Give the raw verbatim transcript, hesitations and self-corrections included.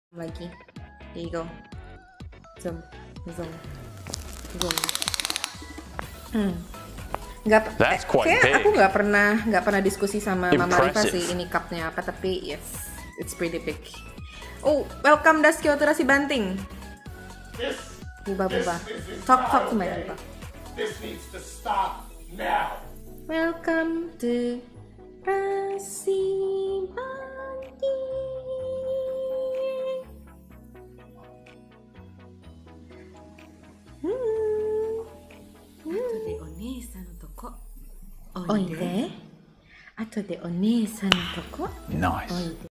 lagi. There you go. Zoom, zoom, zoom. Hmm. Nggak, That's quite kayak big. aku nggak pernah nggak pernah diskusi sama Mama Riva Impressive. sih ini cupnya apa, tapi yes, it's pretty big. Oh, welcome Daskyo Terasi Banting. This, Buba this buba. is Talk not talk to my okay. Buba. This needs to stop now. Welcome to Terasi Banting. Hmm. 後でお姉さんのとこおいで。後でお姉さんのとこ Nice. おいで。